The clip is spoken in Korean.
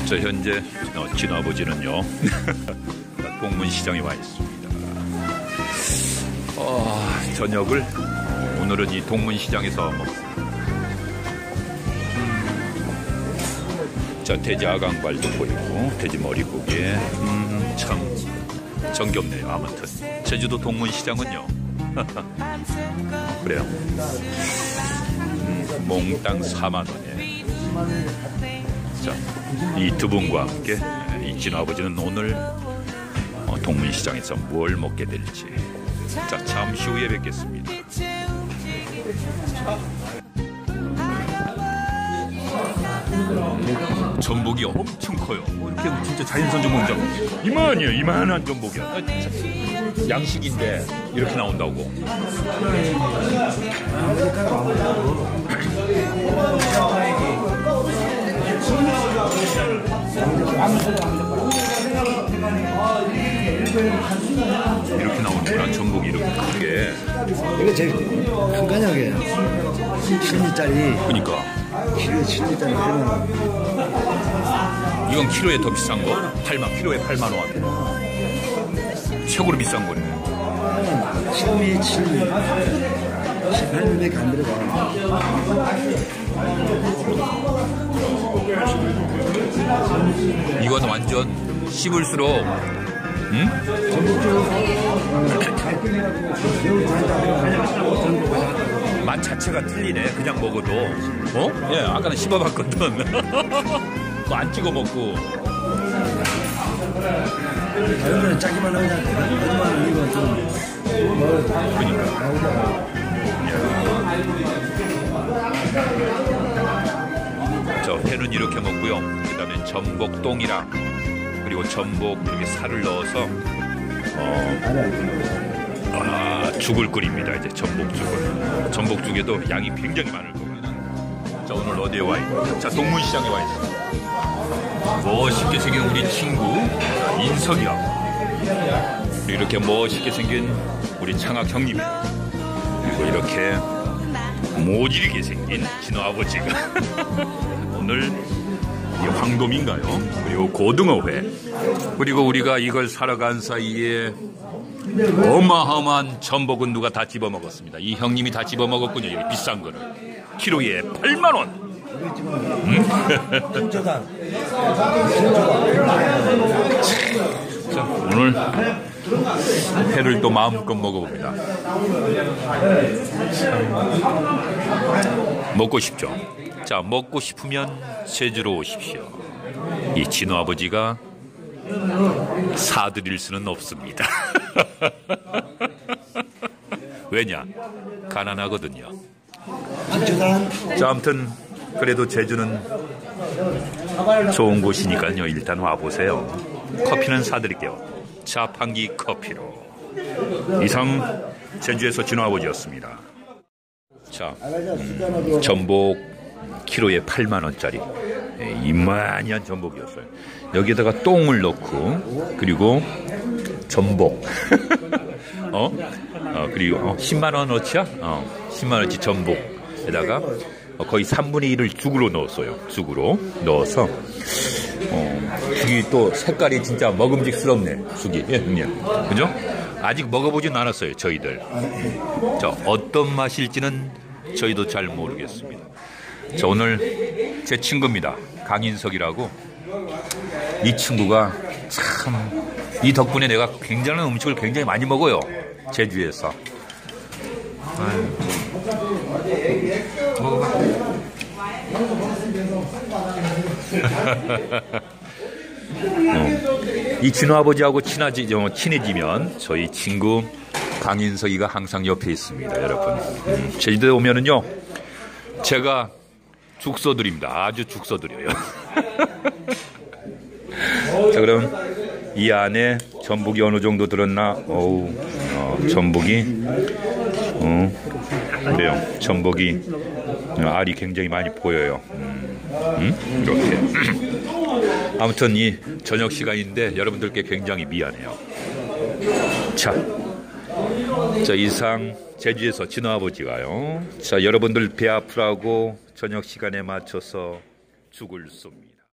저 현재 친아버지는요 동문시장에 와 있습니다. 저녁을 오늘은 이 동문시장에서 먹습니다. 자, 돼지 아강발도 보이고 돼지 머리고기에 참 정겹네요. 아무튼 제주도 동문시장은요 그래요. 몽땅 4만원에 자, 이 두 분과 함께 이 진아버지는 오늘 동문시장에서 뭘 먹게 될지 자, 잠시 후에 뵙겠습니다. 전복이 엄청 커요. 이렇게 진짜 자연산 전복이죠. 이만이에요. 이만한 전복이야. 양식인데 이렇게 나온다고. 이렇게 나오는구나. 전복이 이렇게 크게. 이거 제일 큰 가격이에요. 7미짜리. 그러니까. 키로에 7미짜리 8만원. 이건 키로에 더 비싼 거? 8만, 키로에 8만원. 최고로 비싼 거네. 7미, 7미. 18미밖에 안 들어가. 이건 완전 씹을수록, 응? 맛 자체가 틀리네. 그냥 먹어도. 예, 아까는 씹어봤거든. 그거 안 찍어 먹고. 다른 거는 짜기만 하면 하지만 이거 좀 그러니까. 저 회는 이렇게 먹고요. 그 다음에 전복똥이랑 그리고 전복 이렇게 살을 넣어서 죽을 끓입니다. 이제 전복죽을. 전복죽에도 양이 굉장히 많을 겁니다. 자, 오늘 어디에 와 있냐? 자, 동문시장에 와 있습니다. 멋있게 생긴 우리 친구 인석이하고 이렇게 멋있게 생긴 우리 창학 형님, 그리고 이렇게 모질게 생긴 진호 아버지가 오늘 이 황돔인가요? 그리고 고등어회, 그리고 우리가 이걸 사러 간 사이에 어마어마한 전복은 누가 다 집어먹었습니다. 이 형님이 다 집어먹었군요. 이 비싼 거를 키로에 8만원. 자, 오늘 회를 또 마음껏 먹어봅니다. 먹고 싶죠? 자, 먹고 싶으면 제주로 오십시오. 이 진호 아버지가 사드릴 수는 없습니다. 왜냐? 가난하거든요. 자, 아무튼 그래도 제주는 좋은 곳이니까요. 일단 와보세요. 커피는 사드릴게요. 자판기 커피로. 이상 제주에서 진호 아버지였습니다. 자, 전복 키로에 8만원짜리 이만한 전복이었어요. 여기에다가 똥을 넣고 그리고 전복 그리고 10만원어치야? 10만원어치 전복에다가 거의 3분의 1을 죽으로 넣었어요. 죽으로 넣어서 죽이 또 색깔이 진짜 먹음직스럽네. 죽이. 예, 형님. 그죠? 아직 먹어보진 않았어요. 저희들. 자, 어떤 맛일지는 저희도 잘 모르겠습니다. 자, 오늘 제 친구입니다. 강인석이라고. 이 친구가 참, 이 덕분에 내가 굉장한 음식을 굉장히 많이 먹어요. 제주에서. 먹어봐. 이 진호 아버지하고 친해지면 저희 친구 강인석이가 항상 옆에 있습니다. 여러분, 제주도에 오면은요 제가 죽 써드립니다. 아주 죽 써드려요. 자, 그럼 이 안에 전복이 어느 정도 들었나? 전복이 그래요. 전복이 알이 굉장히 많이 보여요. 이렇게. 아무튼 이 저녁 시간인데 여러분들께 굉장히 미안해요. 자, 이상 제주에서 진호 아버지가요. 자, 여러분들 배 아프라고 저녁 시간에 맞춰서 죽을 쏩니다.